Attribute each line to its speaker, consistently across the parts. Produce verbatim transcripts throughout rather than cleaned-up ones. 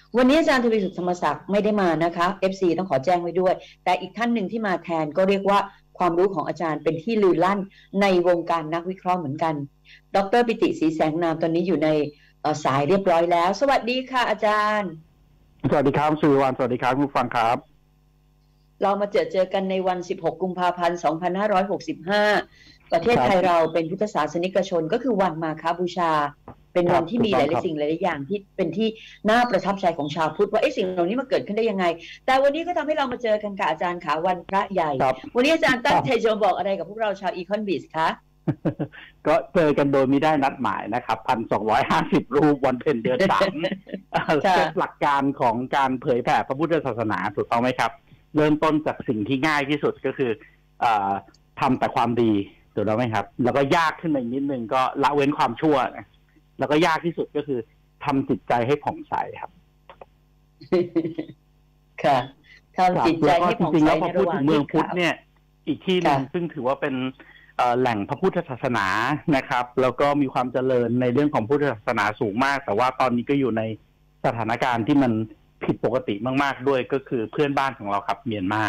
Speaker 1: วันนี้อาจารย์ทวีสุขธรรมศักดิ์ไม่ได้มานะคะ เอฟ ซี ต้องขอแจ้งไว้ด้วยแต่อีกท่านหนึ่งที่มาแทนก็เรียกว่าความรู้ของอาจารย์เป็นที่ลือลั่นในวงการนักวิเคราะห์เหมือนกันดร.ปิติศรีแสงนามตอนนี้อยู่ในสายเรียบร้อยแล้วสวัสดีค่ะอาจารย์
Speaker 2: สวัสดีครับสุวรรณสวัสดีครับผู้ฟังครับ
Speaker 1: เรามาเจอเจอกันในวันสิบหกกุมภาพันธ์สองพันห้าร้อยหกสิบห้าประเทศไทยเราเป็นพุทธศาสนิกชนก็คือวันมาฆบูชาเป็นวันที่มีหลายๆสิ่งหลายๆอย่างที่เป็นที่น่าประทับใจของชาวพุทธว่าไอ้สิ่งเหล่านี้มาเกิดขึ้นได้ยังไงแต่วันนี้ก็ทำให้เรามาเจอกันค่ะอาจารย์ขาวันพระใหญ่วันนี้อาจารย์ตั้งใจจะบอกอะไรกับพวกเราชาวอีคอนบิสคะ
Speaker 2: ก็เจอกันโดยไม่ได้นัดหมายนะครับพันสองร้อยห้าสิบรูปวันเพ็ญเดือนสามเป็นหลักการของการเผยแผ่พระพุทธศาสนาถูกต้องไหมครับเริ่มต้นจากสิ่งที่ง่ายที่สุดก็คือทำแต่ความดีถูกต้องไหมครับแล้วก็ยากขึ้นมาอีกนิดนึงก็ละเว้นความชั่วนะแล้วก็ยากที่สุดก็คือทำจิตใจให้ผ่องใสครับ
Speaker 1: ค่ะทำจิตใจให้ผ่องใส
Speaker 2: จริงๆแล้วพอพูดถึงเมืองพุทธเนี่ยอีกที่หนึ่งซึ่งถือว่าเป็นแหล่งพระพุทธศาสนานะครับแล้วก็มีความเจริญในเรื่องของพุทธศาสนาสูงมากแต่ว่าตอนนี้ก็อยู่ในสถานการณ์ที่มันผิดปกติมากๆด้วยก็คือเพื่อนบ้านของเราครับเมียนมา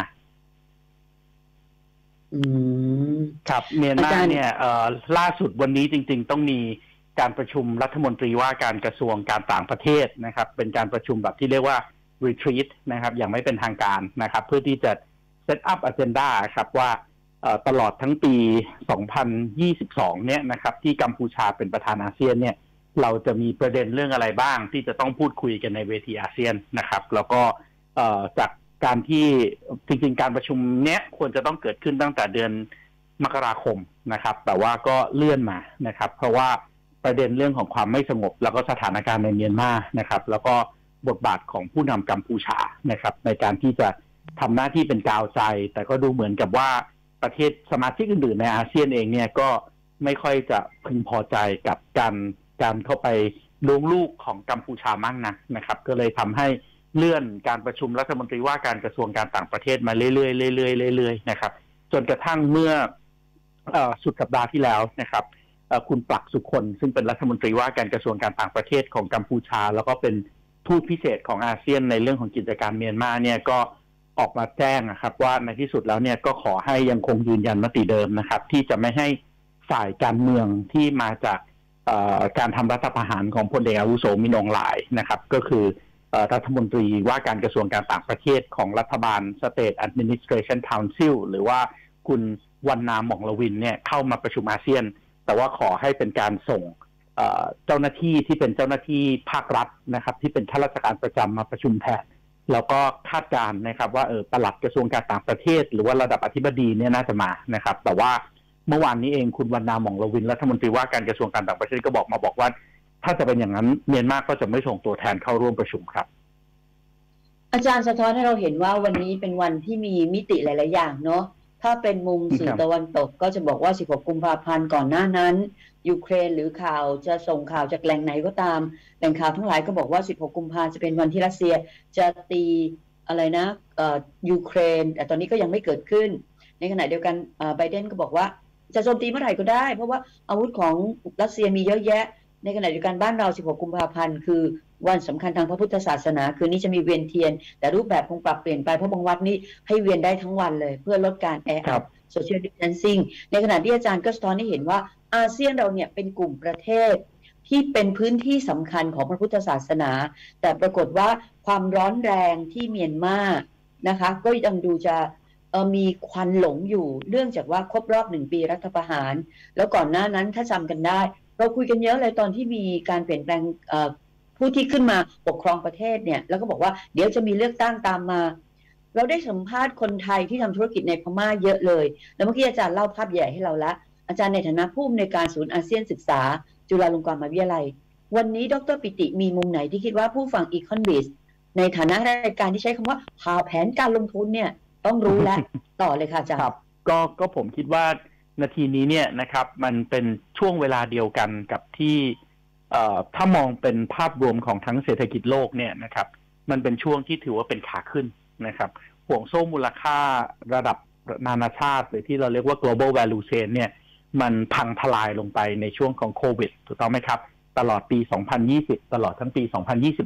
Speaker 1: อืม
Speaker 2: ครับเมียนมาเนี่ยล่าสุดวันนี้จริงๆต้องมีการประชุมรัฐมนตรีว่าการกระทรวงการต่างประเทศนะครับเป็นการประชุมแบบที่เรียกว่า retreat นะครับอย่างไม่เป็นทางการนะครับเพื่อที่จะ set up agenda ครับว่าตลอดทั้งปีสองพันยี่สิบสองเนี่ยนะครับที่กัมพูชาเป็นประธานอาเซียนเนี่ยเราจะมีประเด็นเรื่องอะไรบ้างที่จะต้องพูดคุยกันในเวทีอาเซียนนะครับแล้วก็จากการที่จริงๆการประชุมเนี้ยควรจะต้องเกิดขึ้นตั้งแต่เดือนมกราคมนะครับแต่ว่าก็เลื่อนมานะครับเพราะว่าประเด็นเรื่องของความไม่สงบแล้วก็สถานการณ์ในเมียนมานะครับแล้วก็บทบาทของผู้นำกัมพูชานะครับในการที่จะทำหน้าที่เป็นกาวใจแต่ก็ดูเหมือนกับว่าประเทศสมาชิกอื่นๆในอาเซียนเองเนี่ยก็ไม่ค่อยจะพึงพอใจกับการการเข้าไปล้วงลูกของกัมพูชามากนักนะครับก็เลยทำให้เลื่อนการประชุมรัฐมนตรีว่าการกระทรวงการต่างประเทศมาเรื่อยๆเรื่อยๆเรื่อยๆนะครับจนกระทั่งเมื่อสุดสัปดาห์ที่แล้วนะครับคุณปลักสุคนซึ่งเป็นรัฐมนตรีว่าการกระทรวงการต่างประเทศของกัมพูชาแล้วก็เป็นทูตพิเศษของอาเซียนในเรื่องของกิจการเมียนมาเนี่ยก็ออกมาแจ้งนะครับว่าในที่สุดแล้วเนี่ยก็ขอให้ยังคงยืนยันมติเดิมนะครับที่จะไม่ให้ฝ่ายการเมืองที่มาจากการทำรัฐประหารของพลเอกอาวุโสมินอองหลายนะครับก็คือรัฐมนตรีว่าการกระทรวงการต่างประเทศของรัฐบาล State Administration Council หรือว่าคุณวันนาหม่องละวินเนี่ยเข้ามาประชุมอาเซียนแต่ว่าขอให้เป็นการส่งเจ้าหน้าที่ที่เป็นเจ้าหน้าที่ภาครัฐนะครับที่เป็นข้าราชการประจำมาประชุมแทนแล้วก็คาดการณ์นะครับว่าเออปลัดกระทรวงการต่างประเทศหรือว่าระดับอธิบดีเนี่ยน่าจะมานะครับแต่ว่าเมื่อวานนี้เองคุณวันนาหม่องละวินรัฐมนตรีว่าการกระทรวงการต่างประเทศก็บอกมาบอกว่าถ้าจะเป็นอย่างนั้นเมียนมาก็จะไม่ส่งตัวแทนเข้าร่วมประชุมครับ
Speaker 1: อาจารย์สะท้อนให้เราเห็นว่าวันนี้เป็นวันที่มีมิติหลายๆอย่างเนาะถ้าเป็นมุมสื่อตะวันตกก็จะบอกว่าสิบหกกุมภาพันธ์ก่อนหน้านั้นยูเครนหรือข่าวจะส่งข่าวจากแหล่งไหนก็ตามแหล่งข่าวทั้งหลายก็บอกว่าสิบหกกุมภาพันธ์จะเป็นวันที่รัสเซียจะตีอะไรนะเอ่อยูเครนแต่ตอนนี้ก็ยังไม่เกิดขึ้นในขณะเดียวกันไบเดนก็บอกว่าจะโจมตีเมื่อไหร่ก็ได้เพราะว่าอาวุธของรัสเซียมีเยอะแยะในขณะเดียวกันบ้านเราสิบหกกุมภาพันธ์คือวันสำคัญทางพระพุทธศาสนาคืนนี้จะมีเวียนเทียนแต่รูปแบบคงปรับเปลี่ยนไปเพราะบางวัดนี่ให้เวียนได้ทั้งวันเลยเพื่อลดการแออัดโซเชียลดิสแทนซิ่งในขณะที่อาจารย์ก็สะท้อนให้เห็นว่าอาเซียนเราเนี่ยเป็นกลุ่มประเทศที่เป็นพื้นที่สำคัญของพระพุทธศาสนาแต่ปรากฏว่าความร้อนแรงที่เมียนมานะคะก็ยังดูจะมีควันหลงอยู่เนื่องจากว่าครบรอบหนึ่งปีรัฐประหารแล้วก่อนหน้านั้นถ้าจำกันได้เราคุยกันเยอะเลยตอนที่มีการเปลี่ยนแปลงผู้ที่ขึ้นมาปกครองประเทศเนี่ยแล้วก็บอกว่าเดี๋ยวจะมีเลือกตั้งตามมาเราได้สัมภาษณ์คนไทยที่ทำธุรกิจในพม่าเยอะเลยแล้วเมื่อกี้อาจารย์เล่าภาพใหญ่ให้เราละอาจารย์ในฐานะผู้อำนวยการศูนย์อาเซียนศึกษาจุฬาลงกรณ์มหาวิทยาลัยวันนี้ดร.ปิติมีมุมไหนที่คิดว่าผู้ฟังอีคอนบิสในฐานะรายการที่ใช้คำว่าหาแผนการลงทุนเนี่ยต้องรู้แล้วต่อเลยค่ะอาจารย์
Speaker 2: ครับก็ก็ผมคิดว่านาทีนี้เนี่ยนะครับมันเป็นช่วงเวลาเดียวกันกับที่ถ้ามองเป็นภาพรวมของทั้งเศรษฐกิจโลกเนี่ยนะครับมันเป็นช่วงที่ถือว่าเป็นขาขึ้นนะครับห่วงโซ่มูลค่าระดับนานาชาติหรือที่เราเรียกว่า global value chain เนี่ยมันพังทลายลงไปในช่วงของโควิดถูกต้องไหมครับตลอดปีสองพันยี่สิบตลอดทั้งปีสองพันยี่สิบเอ็ด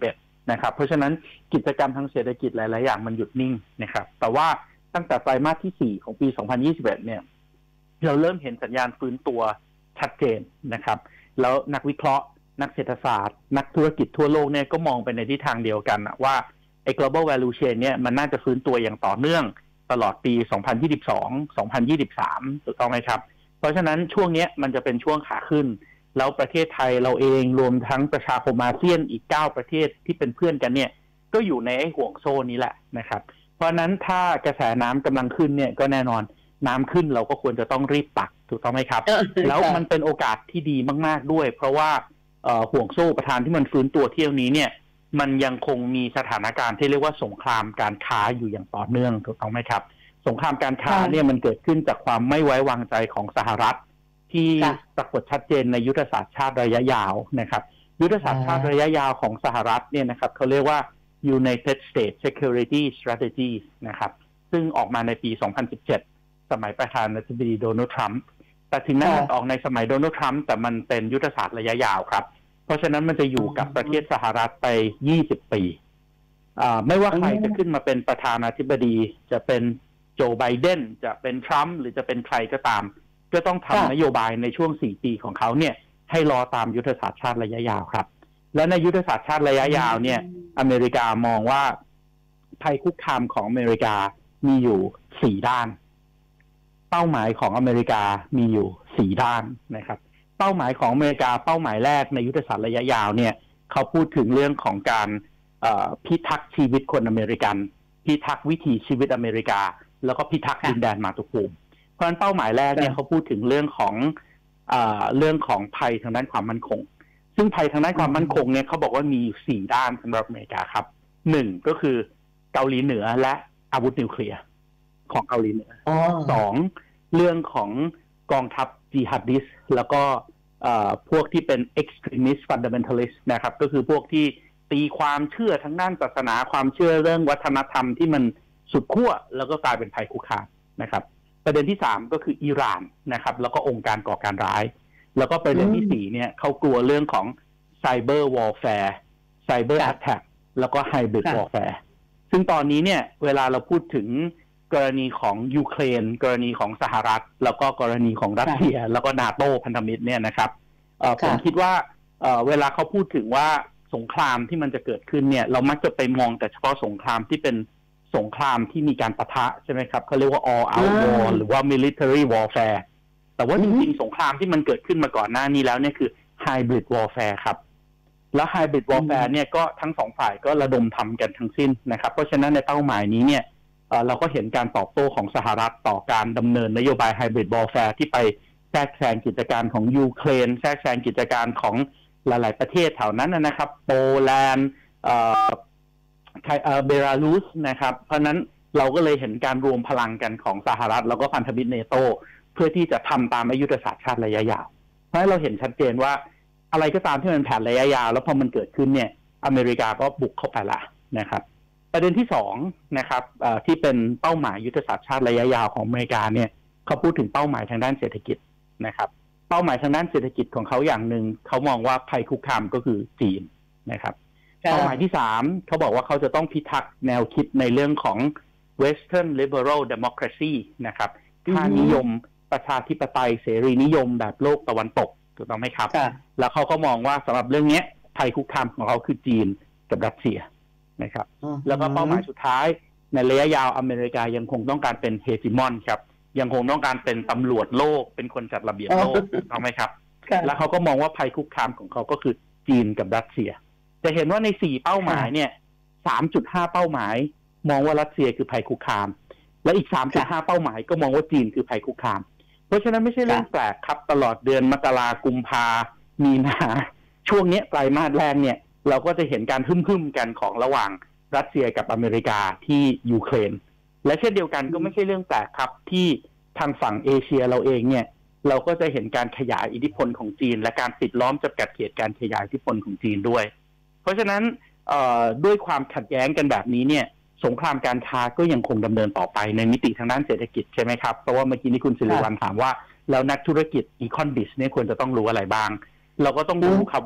Speaker 2: นะครับเพราะฉะนั้นกิจกรรมทางเศรษฐกิจหลายๆอย่างมันหยุดนิ่งนะครับแต่ว่าตั้งแต่ไตรมาสที่สี่ของปีสองพันยี่สิบเอ็ดเนี่ยเราเริ่มเห็นสัญญาณฟื้นตัวชัดเจนนะครับแล้วนักวิเคราะห์นักเศรษฐศาสตร์นักธุรกิจทั่วโลกเนี่ยก็มองไปในทิศทางเดียวกันว่าไอ้ global value chain เนี่ยมันน่าจะฟื้นตัวอย่างต่อเนื่องตลอดปีสองพันยี่สิบสอง สองพันยี่สิบสามถูกต้องไหมครับเพราะฉะนั้นช่วงนี้มันจะเป็นช่วงขาขึ้นแล้วประเทศไทยเราเองรวมทั้งประชาคมอาเซียนอีกเก้าประเทศที่เป็นเพื่อนกันเนี่ยก็อยู่ในไอ้ห่วงโซ่นี้แหละนะครับเพราะนั้นถ้ากระแสน้ำกำลังขึ้นเนี่ยก็แน่นอนน้ำขึ้นเราก็ควรจะต้องรีบตักถูกต้องไหมครับ แล้วมันเป็นโอกาสที่ดีมากๆด้วยเพราะว่าห่วงโซ่ประทานที่มันฟื้นตัวเที่ยวนี้เนี่ยมันยังคงมีสถานการณ์ที่เรียกว่าสงครามการค้าอยู่อย่างต่อเนื่องถูกต้องไหมครับสงครามการค้าเนี่ยมันเกิดขึ้นจากความไม่ไว้วางใจของสหรัฐที่ปรากฏชัดเจนในยุทธศาสตร์ชาติระยะยาวนะครับยุทธศาสตร์ชาติระยะยาวของสหรัฐเนี่ยนะครับเขาเรียกว่า United States Security Strategy นะครับซึ่งออกมาในปีสองพันสิบเจ็ดสมัยประธานาธิบดีโดนัลด์ทรัมป์แต่ถึงแม้มันออกในสมัยโดนัลด์ทรัมป์แต่มันเป็นยุทธศาสตร์ระยะยาวครับเพราะฉะนั้นมันจะอยู่กับประเทศสหรัฐไปยี่สิบปีอ่าไม่ว่าใครจะขึ้นมาเป็นประธานาธิบดีจะเป็นโจไบเดนจะเป็นทรัมป์หรือจะเป็นใครก็ตามก็ต้องทำนโยบายในช่วงสี่ปีของเขาเนี่ยให้รอตามยุทธศาสตร์ชาติระยะยาวครับและในยุทธศาสตร์ชาติระยะยาวเนี่ยอเมริกามองว่าภัยคุกคามของอเมริกามีอยู่สี่ด้านเป้าหมายของอเมริกามีอยู่สี่ด้านนะครับเป้าหมายของอเมริกาเป้าหมายแรกในยุทธศาสตร์ระยะยาวเนี่ยเขาพูดถึงเรื่องของการพิทักษ์ชีวิตคนอเมริกันพิทักษ์วิถีชีวิตอเมริกาแล้วก็พิทักษ์ดินแดนมาตุภูมิเพราะฉะนั้นเป้าหมายแรกเนี่ยเขาพูดถึงเรื่องของอ่าเรื่องของภัยทางด้านความมั่นคงซึ่งภัยทางด้านความมั่นคงเนี่ยเขาบอกว่ามีสี่ด้านสำหรับอเมริกาครับหนึ่งก็คือเกาหลีเหนือและอาวุธนิวเคลียร์ของเกาหลีเหนือสองเรื่องของกองทัพจิฮัดดิสแล้วก็พวกที่เป็น extremist fundamentalist นะครับก็คือพวกที่ตีความเชื่อทั้งด้านศาสนาความเชื่อเรื่องวัฒนธรรมที่มันสุดขั้วแล้วก็กลายเป็นภัยคุกคามนะครับประเด็นที่สามก็คืออิหร่านนะครับแล้วก็องค์การก่อการร้ายแล้วก็ประเด็นที่สี่เนี่ยเขากลัวเรื่องของ cyber warfare cyber attack แล้วก็ hybrid warfare ซึ่งตอนนี้เนี่ยเวลาเราพูดถึงกรณีของยูเครนกรณีของสหรัฐแล้วก็กรณีของรัสเซียแล้วก็นาโต้พันธมิตรเนี่ยนะครับผมคิดว่าเวลาเขาพูดถึงว่าสงครามที่มันจะเกิดขึ้นเนี่ยเรามักจะไปมองแต่เฉพาะสงครามที่เป็นสงครามที่มีการปะทะใช่ไหมครับเขาเรียกว่า all out war หรือว่า military warfare แต่ว่าจริงๆสงครามที่มันเกิดขึ้นมาก่อนหน้านี้แล้วเนี่ยคือ hybrid warfare ครับแล้ว hybrid warfare เนี่ยก็ทั้งสองฝ่ายก็ระดมทำกันทั้งสิ้นนะครับเพราะฉะนั้นในเป้าหมายนี้เนี่ยเราก็เห็นการตอบโต้ของสหรัฐต่อการดำเนินนโยบาย hybrid warfare ที่ไปแทรกแซงกิจการของยูเครนแทรกแซงกิจการของหลายๆประเทศแถวนั้นนะครับโปแลนด์เอ่อเบลารุสนะครับเพราะนั้นเราก็เลยเห็นการรวมพลังกันของสหรัฐแล้วก็พันธมิตรเนโตเพื่อที่จะทำตามยุทธศาสตร์ชาติระยะยาวเพราะเราเห็นชัดเจนว่าอะไรก็ตามที่มันแผนระยะยาวแล้วพอมันเกิดขึ้นเนี่ยอเมริกาก็บุกเข้าไปละนะครับประเด็นที่สองนะครับที่เป็นเป้าหมายยุทธศาสตร์ชาติระยะยาวของอเมริกาเนี่ยเขาพูดถึงเป้าหมายทางด้านเศรษฐกิจนะครับเป้าหมายทางด้านเศรษฐกิจของเขาอย่างหนึ่งเขามองว่าภัยคุกคามก็คือจีนนะครับเป้าหมายที่สามเขาบอกว่าเขาจะต้องพิทักษ์แนวคิดในเรื่องของ Western Liberal Democracy นะครับค่านิยมประชาธิปไตยเสรีนิยมแบบโลกตะวันตกถูกต้องไหมครับแล้วเขาก็มองว่าสำหรับเรื่องนี้ภัยคุกคามของเขาคือจีนกับรัสเซียนะครับแล้วก็เป้าหมายสุดท้ายในระยะยาวอเมริกายังคงต้องการเป็นเฮจิมอนครับยังคงต้องการเป็นตำรวจโลกเป็นคนจัดระเบียบโลกถูกต้องไหมครับแล้วเขาก็มองว่าภัยคุกคามของเขาก็คือจีนกับรัสเซียจะเห็นว่าในสี่เป้าหมายเนี่ย สามจุดห้า เป้าหมายมองว่ารัสเซียคือภัยคุกคามและอีก สามจุดห้า เป้าหมายก็มองว่าจีนคือภัยคุกคามเพราะฉะนั้นไม่ใช่เรื่องแปลกครับตลอดเดือนมกรากุมภามีนาช่วงนี้ไตรมาสแรกเนี่ยเราก็จะเห็นการฮึ่มๆกันของระหว่างรัสเซียกับอเมริกาที่ยูเครนและเช่นเดียวกันก็ไม่ใช่เรื่องแปลกครับที่ทางฝั่งเอเชียเราเองเนี่ยเราก็จะเห็นการขยายอิทธิพลของจีนและการปิดล้อมจำกัดเขตการขยายอิทธิพลของจีนด้วยเพราะฉะนั้นด้วยความขัดแย้งกันแบบนี้เนี่ยสงครามการค้าก็ยังคงดำเนินต่อไปในมิติทางด้านเศรษฐกิจใช่ไหมครับเพราะว่าเมื่อกี้นี้คุณศิริวัลย์ถามว่าแล้วนักธุรกิจอีคอนบิสเนี่ยควรจะต้องรู้อะไรบ้างเราก็ต้องรู้ครับว่า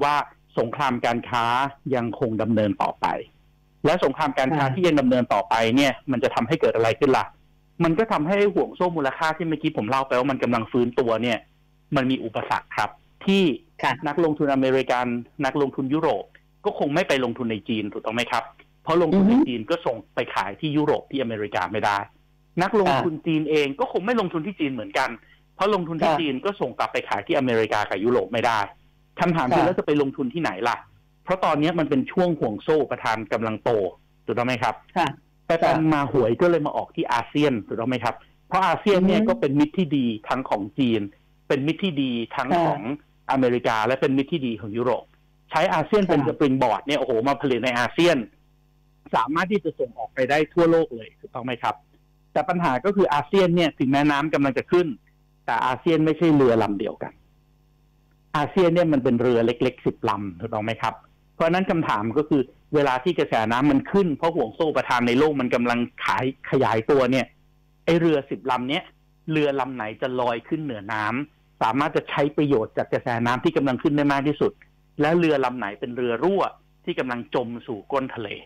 Speaker 2: สงครามการค้ายังคงดำเนินต่อไปและสงครามการค้าที่ยังดำเนินต่อไปเนี่ยมันจะทำให้เกิดอะไรขึ้นล่ะมันก็ทำให้ห่วงโซ่มูลค่าที่เมื่อกี้ผมเล่าไปว่ามันกำลังฟื้นตัวเนี่ยมันมีอุปสรรคครับที่นักลงทุนอเมริกันนักลงทุนยุโรปก็คงไม่ไปลงทุนในจีนถูกต้องไหมครับเพราะลงทุนในจีนก็ส่งไปขายที่ยุโรปที่อเมริกาไม่ได้นักลงทุนจีนเองก็คงไม่ลงทุนที่จีนเหมือนกันเพราะลงทุนที่จีนก็ส่งกลับไปขายที่อเมริกากับยุโรปไม่ได้คำถามคือแล้วจะไปลงทุนที่ไหนล่ะเพราะตอนนี้มันเป็นช่วงห่วงโซ่ประทานกำลังโตถูกต้องไหมครับแต่ตอนมาหวยก็เลยมาออกที่อาเซียนถูกต้องไหมครับเพราะอาเซียนเนี่ยก็เป็นมิตรที่ดีทั้งของจีนเป็นมิตรที่ดีทั้งของอเมริกาและเป็นมิตรที่ดีของยุโรปใช้อาเซียนเป็นสปริงบอร์ดเนี่ยโอ้โหมาผลิตในอาเซียนสามารถที่จะส่งออกไปได้ทั่วโลกเลยถูกต้องไหมครับแต่ปัญหาก็คืออาเซียนเนี่ยถึงแม้น้ำกำลังจะขึ้นแต่อาเซียนไม่ใช่เรือลำเดียวกันอาเซียนเนี่ยมันเป็นเรือเล็กๆสิบลำถูกต้องไหมครับเพราะนั้นคำถามก็คือเวลาที่กระแสน้ำมันขึ้นเพราะห่วงโซ่ประทานในโลกมันกำลังขายขยายตัวเนี่ยไอเรือสิบลำเนี้ยเรือลำไหนจะลอยขึ้นเหนือน้ำสามารถจะใช้ประโยชน์จากกระแสน้ำที่กำลังขึ้นได้มากที่สุดและเรือลำไหนเป็นเรือรั่วที่กำลังจมสู่ก้นทะเล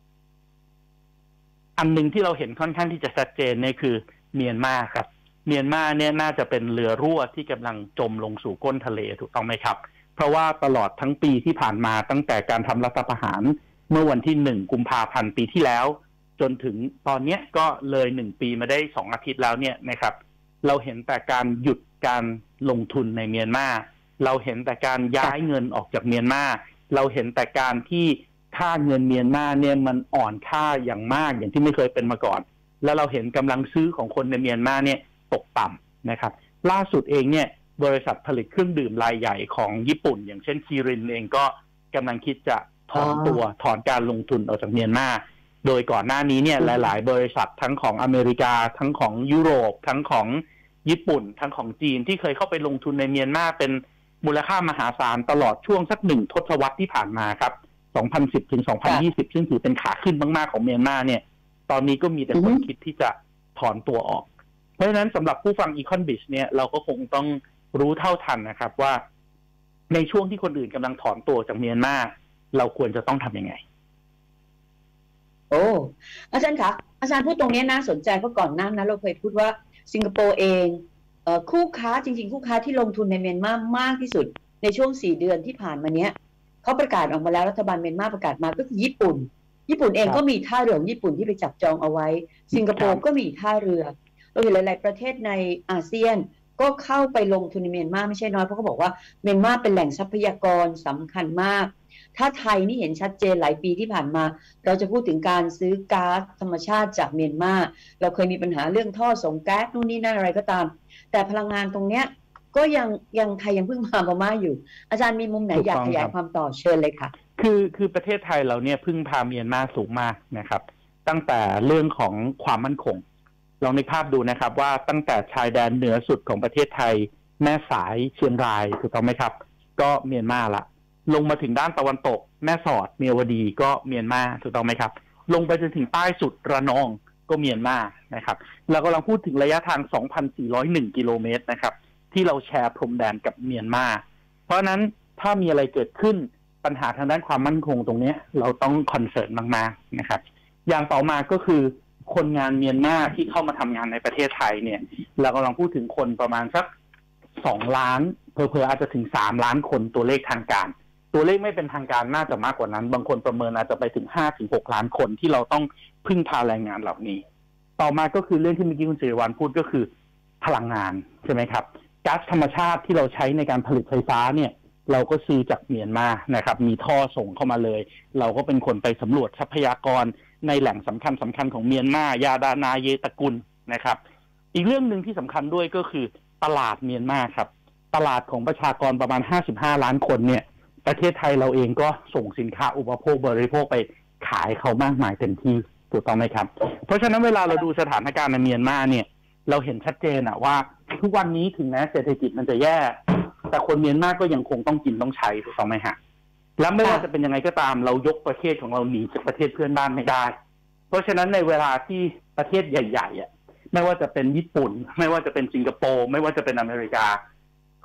Speaker 2: อันหนึ่งที่เราเห็นค่อนข้างที่จะชัดเจนเนี่ยคือเมียนมาครับเมียนมาเนี่ยน่าจะเป็นเรือรั่วที่กำลังจมลงสู่ก้นทะเลถูกต้องไหมครับเพราะว่าตลอดทั้งปีที่ผ่านมาตั้งแต่การทำรัฐประหารเมื่อวันที่หนึ่งกุมภาพันธ์ปีที่แล้วจนถึงตอนนี้ก็เลยหนึ่งปีมาได้สองอาทิตย์แล้วเนี่ยนะครับเราเห็นแต่การหยุดการลงทุนในเมียนมาเราเห็นแต่การย้ายเงินออกจากเมียนมาเราเห็นแต่การที่ค่าเงินเมียนมาเนี่ยมันอ่อนค่าอย่างมากอย่างที่ไม่เคยเป็นมาก่อนแล้วเราเห็นกำลังซื้อของคนในเมียนมาเนี่ยตกต่ำนะครับล่าสุดเองเนี่ยบริษัทผลิตเครื่องดื่มรายใหญ่ของญี่ปุ่นอย่างเช่นคีรินเองก็กำลังคิดจะถอนตัวถอนการลงทุนออกจากเมียนมาโดยก่อนหน้านี้เนี่ยหลายๆบริษัททั้งของอเมริกาทั้งของยุโรปทั้งของญี่ปุ่นทั้งของจีนที่เคยเข้าไปลงทุนในเมียนมาเป็นมูลค่ามหาศาลตลอดช่วงสักหนึ่งทศวรรษที่ผ่านมาครับสองพันสิบถึงสองพันยี่สิบซึ่งถือเป็นขาขึ้นมากๆของเมียนมาเนี่ยตอนนี้ก็มีแต่คนคิดที่จะถอนตัวออกเพราะฉะนั้นสำหรับผู้ฟัง Econ-Biz เนี่ยเราก็คงต้องรู้เท่าทันนะครับว่าในช่วงที่คนอื่นกำลังถอนตัวจากเมียนมาเราควรจะต้องทำยังไง
Speaker 1: โอ้อาจารย์คะอาจารย์พูดตรงนี้น่าสนใจเพราะก่อนหน้านั้นเราเคยพูดว่าสิงคโปร์เองเอ่อคู่ค้าจริงๆคู่ค้าที่ลงทุนในเมียนมามากที่สุดในช่วงสี่เดือนที่ผ่านมาเนี้ยเขาประกาศออกมาแล้วรัฐบาลเมียนมาประกาศมาก็คือญี่ปุ่นญี่ปุ่นเองก็มีท่าเรือของญี่ปุ่นที่ไปจับจองเอาไว้สิงคโปร์ก็มีท่าเรือเราเห็นหลายๆประเทศในอาเซียนก็เข้าไปลงทุนในเมียนมาไม่ใช่น้อยเพราะเขาบอกว่าเมียนมาเป็นแหล่งทรัพยากรสำคัญมากถ้าไทยนี่เห็นชัดเจนหลายปีที่ผ่านมาเราจะพูดถึงการซื้อก๊าซธรรมชาติจากเมียนมาเราเคยมีปัญหาเรื่องท่อส่งแก๊สนู่นนี่นั่นอะไรก็ตามแต่พลังงานตรงเนี้ยก็ยังยังไทยยังเพิ่งมาพม่าอยู่อาจารย์มีมุมไหนอยากขยายความต่อเชิญเลยค่ะ
Speaker 2: คือคือประเทศไทยเราเนี่ยพึ่งพาเมียนมาสูงมากนะครับตั้งแต่เรื่องของความมั่นคงลองนึกภาพดูนะครับว่าตั้งแต่ชายแดนเหนือสุดของประเทศไทยแม่สายเชียงรายถูกต้องไหมครับก็เมียนมาละลงมาถึงด้านตะวันตกแม่สอดเมียวดีก็เมียนมาถูกต้องไหมครับลงไปจนถึงใต้สุดระนองก็เมียนมานะครับเรากำลังพูดถึงระยะทาง สองพันสี่ร้อยเอ็ด กิโลเมตรนะครับที่เราแชร์พรมแดนกับเมียนมาเพราะนั้นถ้ามีอะไรเกิดขึ้นปัญหาทางด้านความมั่นคงตรงนี้เราต้องคอนเซิร์นมากๆนะครับอย่างต่อมาก็คือคนงานเมียนมาที่เข้ามาทำงานในประเทศไทยเนี่ยเรากำลังพูดถึงคนประมาณสักสองล้านเผลอๆอาจจะถึงสามล้านคนตัวเลขทางการตัวเลขไม่เป็นทางการน่าจะมากกว่านั้นบางคนประเมินอาจจะไปถึงห้าถึงหกล้านคนที่เราต้องพึ่งพาแรงงานเหล่านี้ต่อมาก็คือเรื่องที่เมื่อกี้คุณสิริวัลย์พูดก็คือพลังงานใช่ไหมครับก๊าซธรรมชาติที่เราใช้ในการผลิตไฟฟ้าเนี่ยเราก็ซื้อจากเมียนมานะครับมีท่อส่งเข้ามาเลยเราก็เป็นคนไปสำรวจทรัพยากรในแหล่งสำคัญสำคัญของเมียนมายาดานาเยตะกุลนะครับอีกเรื่องหนึ่งที่สำคัญด้วยก็คือตลาดเมียนมาครับตลาดของประชากรประมาณห้าสิบห้าล้านคนเนี่ยประเทศไทยเราเองก็ส่งสินค้าอุปโภคบริโภคไปขายเขามากมายเต็มที่ถูกต้องไหมครับเพราะฉะนั้นเวลาเราดูสถานการณ์ในเมียนมาเนี่ยเราเห็นชัดเจนอะว่าทุกวันนี้ถึงแม้เศรษฐกิจมันจะแย่แต่คนเมียนมาก็ยังคงต้องกินต้องใช้ถูกต้องไหมฮะแล้วไม่ว่าจะเป็นยังไงก็ตามเรายกประเทศของเราหนีจากประเทศเพื่อนบ้านไม่ได้เพราะฉะนั้นในเวลาที่ประเทศใหญ่ๆอ่ะไม่ว่าจะเป็นญี่ปุ่นไม่ว่าจะเป็นสิงคโปร์ไม่ว่าจะเป็นอเมริกา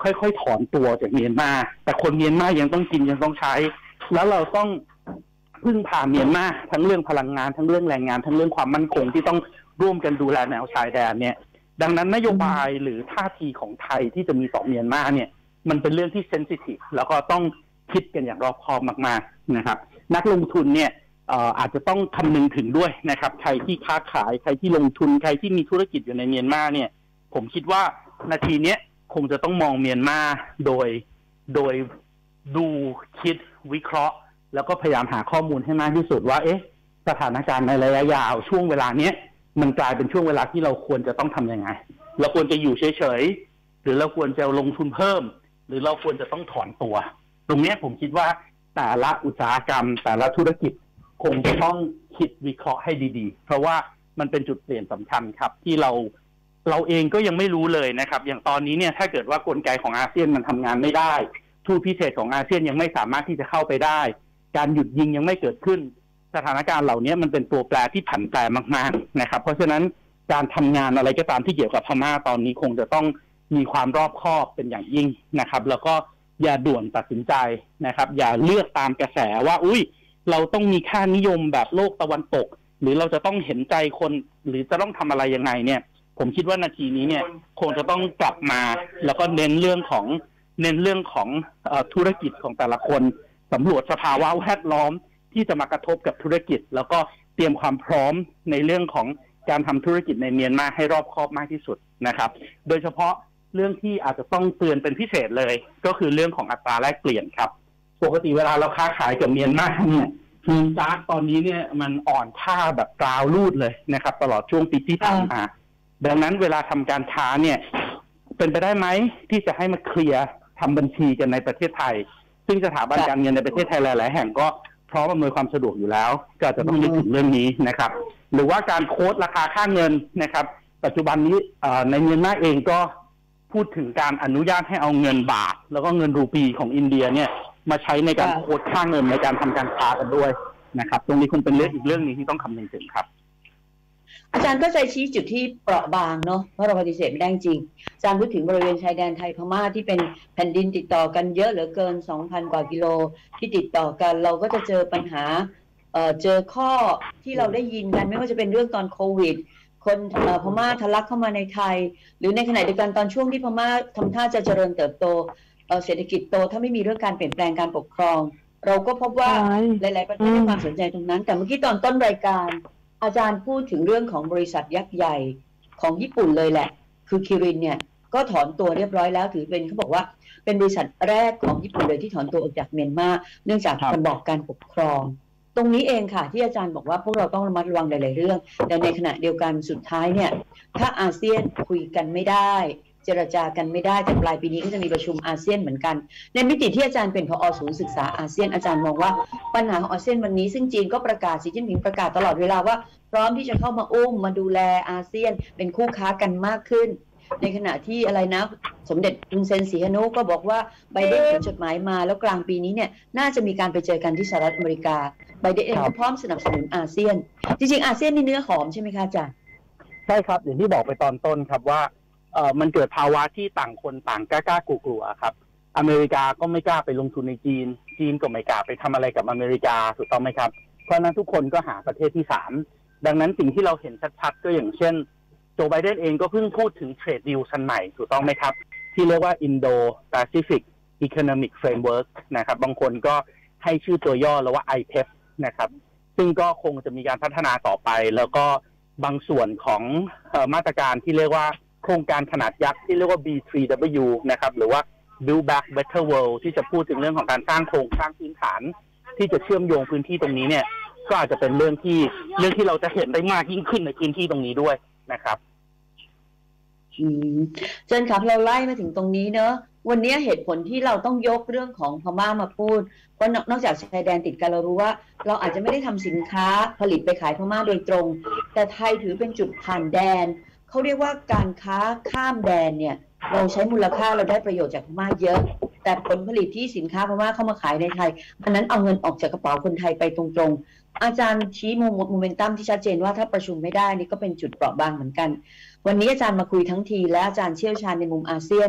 Speaker 2: ค่อยๆถอนตัวจากเมียนมาแต่คนเมียนมายังต้องกินยังต้องใช้แล้วเราต้องพึ่งพาเมียนมาทั้งเรื่องพลังงานทั้งเรื่องแรงงานทั้งเรื่องความมั่นคงที่ต้องร่วมกันดูแลแนวชายแดนเนี่ยดังนั้นนโยบายหรือท่าทีของไทยที่จะมีต่อเมียนมาเนี่ยมันเป็นเรื่องที่เซนซิทีฟแล้วก็ต้องคิดกันอย่างรอบคอบมากๆนะครับนักลงทุนเนี่ยอาจจะต้องคำนึงถึงด้วยนะครับใครที่ค้าขายใครที่ลงทุนใครที่มีธุรกิจอยู่ในเมียนมาเนี่ยผมคิดว่านาทีนี้คงจะต้องมองเมียนมาโดยโดยดูคิดวิเคราะห์แล้วก็พยายามหาข้อมูลให้มากที่สุดว่าเอ๊ะสถานการณ์ในระยะยาวช่วงเวลาเนี้ยมันกลายเป็นช่วงเวลาที่เราควรจะต้องทำยังไงเราควรจะอยู่เฉยๆหรือเราควรจะลงทุนเพิ่มหรือเราควรจะต้องถอนตัวตรงนี้ผมคิดว่าแต่ละอุตสาหกรรมแต่ละธุรกิจคงจะต้องคิดวิเคราะห์ให้ดีๆเพราะว่ามันเป็นจุดเปลี่ยนสำคัญครับที่เราเราเองก็ยังไม่รู้เลยนะครับอย่างตอนนี้เนี่ยถ้าเกิดว่ากลไกของอาเซียนมันทำงานไม่ได้ทูตพิเศษของอาเซียนยังไม่สามารถที่จะเข้าไปได้การหยุดยิงยังไม่เกิดขึ้นสถานการณ์เหล่านี้มันเป็นตัวแปรที่ผันแปรมากๆนะครับเพราะฉะนั้นการทำงานอะไรก็ตามที่เกี่ยวกับพม่าตอนนี้คงจะต้องมีความรอบคอบเป็นอย่างยิ่งนะครับแล้วก็อย่าด่วนตัดสินใจนะครับอย่าเลือกตามกระแสว่าอุ้ยเราต้องมีค่านิยมแบบโลกตะวันตกหรือเราจะต้องเห็นใจคนหรือจะต้องทำอะไรยังไงเนี่ยผมคิดว่านาทีนี้เนี่ยคงจะต้องกลับมาแล้วก็เน้นเรื่องของเน้นเรื่องของเอ่อธุรกิจของแต่ละคนสำรวจสภาวะแวดล้อมที่จะมากระทบกับธุรกิจแล้วก็เตรียมความพร้อมในเรื่องของการทำธุรกิจในเมียนมาให้รอบคอบมากที่สุดนะครับโดยเฉพาะเรื่องที่อาจจะต้องเตือนเป็นพิเศษเลยก็คือเรื่องของอัตราแลกเปลี่ยนครับปกติเวลาเราค้าขายกับเมียนมาเนี่ยทีมจาร์กตอนนี้เนี่ยมันอ่อนค่าแบบกราวรูดเลยนะครับตลอดช่วงปีที่ผ่านมาดังนั้นเวลาทำการค้าเนี่ยเป็นไปได้ไหมที่จะให้มาเคลียร์ทำบัญชีกันในประเทศไทยซึ่งสถาบันการเงินในประเทศไทยหลายๆแห่งก็พร้อมอำนวยความสะดวกอยู่แล้วก็จะต้องนึกถึงเรื่องนี้นะครับหรือว่าการโค้ดราคาค่าเงินนะครับปัจจุบันนี้ในเมียนมาเองก็พูดถึงการอนุญาตให้เอาเงินบาทแล้วก็เงินรูปีของอินเดียเนี่ยมาใช้ในการโค้ดค่าเงินในการทำการค้ากันด้วยนะครับตรงนี้คงเป็นเรื่องอีกเรื่องนึงที่ต้องคำนึงถึงครับ
Speaker 1: อาจารย์ก็ใจชี้จุดที่เปราะบางเนาะเพราะเราปฏิเสธไม่ได้จริงอาจารย์พูดถึงบริเวณชายแดนไทยพม่าที่เป็นแผ่นดินติดต่อกันเยอะเหลือเกิน สองพัน กว่ากิโลที่ติดต่อกันเราก็จะเจอปัญหาเอ่อเจอข้อที่เราได้ยินกันไม่ว่าจะเป็นเรื่องตอนโควิดคนพม่าทะลักเข้ามาในไทยหรือในขณะเดียวกันตอนช่วงที่พม่าทำท่าจะเจริญเติบโตเศรษฐกิจโตถ้าไม่มีเรื่องการเปลี่ยนแปลงการปกครองเราก็พบว่าหลายๆประเทศให้ความสนใจตรงนั้นแต่เมื่อกี้ตอนต้นรายการอาจารย์พูดถึงเรื่องของบริษัทยักษ์ใหญ่ของญี่ปุ่นเลยแหละคือคิรินเนี่ยก็ถอนตัวเรียบร้อยแล้วถือเป็นเขาบอกว่าเป็นบริษัทแรกของญี่ปุ่นเลยที่ถอนตัวออกจากเมียนมาเนื่องจากระบอบการปกครองตรงนี้เองค่ะที่อาจารย์บอกว่าพวกเราต้องระมัดระวังหลายๆเรื่องแต่ในขณะเดียวกันสุดท้ายเนี่ยถ้าอาเซียนคุยกันไม่ได้เจรจากันไม่ได้แต่ปลายปีนี้ก็จะมีประชุมอาเซียนเหมือนกันในมิติที่อาจารย์เป็นผอ.ศูนย์ศึกษาอาเซียนอาจารย์มองว่าปัญหาของอาเซียนวันนี้ซึ่งจีนก็ประกาศสีจิ้นผิงประกาศตลอดเวลาว่าพร้อมที่จะเข้ามาอุ้มมาดูแลอาเซียนเป็นคู่ค้ากันมากขึ้นในขณะที่อะไรนะสมเด็จฮุนเซนสีฮานุก็บอกว่าไบเดนเขียนจดหมายมาแล้วกลางปีนี้เนี่ยน่าจะมีการไปเจอกันที่สหรัฐอเมริกาไบเดนเองก็พร้อมสนับสนุนอาเซียนจริงๆอาเซียนนี่เนื้อหอมใช่ไหมคะอาจารย์
Speaker 2: ใช่ครับอย่างที่บอกไปตอนต้นครับว่าเอ่อมันเกิดภาวะที่ต่างคนต่างกล้ากลัวๆครับอเมริกาก็ไม่กล้าไปลงทุนในจีนจีนก็ไม่กล้าไปทำอะไรกับอเมริกาถูกต้องไหมครับเพราะนั้นทุกคนก็หาประเทศที่สามดังนั้นสิ่งที่เราเห็นชัดๆก็อย่างเช่นโจไบเดนเองก็เพิ่งพูดถึงเทรดดีลชั้นใหม่ถูกต้องไหมครับที่เรียกว่า Indo-Pacific Economic Framework นะครับบางคนก็ให้ชื่อตัวย่อแล้วว่า ไอ พี อี นะครับซึ่งก็คงจะมีการพัฒนาต่อไปแล้วก็บางส่วนของเอ่อมาตรการที่เรียกว่าโครงการขนาดยักษ์ที่เรียกว่า บี ทรี ดับเบิลยู นะครับหรือว่า Build Back Better World ที่จะพูดถึงเรื่องของการสร้างโครงสร้างพื้นฐานที่จะเชื่อมโยงพื้นที่ตรงนี้เนี่ยก็อาจจะเป็นเรื่องที่เรื่องที่เราจะเห็นได้มากยิ่งขึ้นในพื้นที่ตรงนี้ด้วยนะครับ
Speaker 1: อืมเจนครับเราไล่มาถึงตรงนี้เนอะวันนี้เหตุผลที่เราต้องยกเรื่องของพม่ามาพูดเพราะนอกจากชายแดนติดกันเรารู้ว่าเราอาจจะไม่ได้ทำสินค้าผลิตไปขายพม่าโดยตรงแต่ไทยถือเป็นจุดผ่านแดนเขาเรียกว่าการค้าข้ามแดนเนี่ยเราใช้มูลค่าเราได้ประโยชน์จากพม่าเยอะแต่ผลผลิตที่สินค้าพม่าเข้ามาขายในไทยอันนั้นเอาเงินออกจากกระเป๋าคนไทยไปตรงๆอาจารย์ชี้โมเมนตัมที่ชัดเจนว่าถ้าประชุมไม่ได้นี่ก็เป็นจุดเปราะบางเหมือนกันวันนี้อาจารย์มาคุยทั้งทีและอาจารย์เชี่ยวชาญในมุมอาเซียน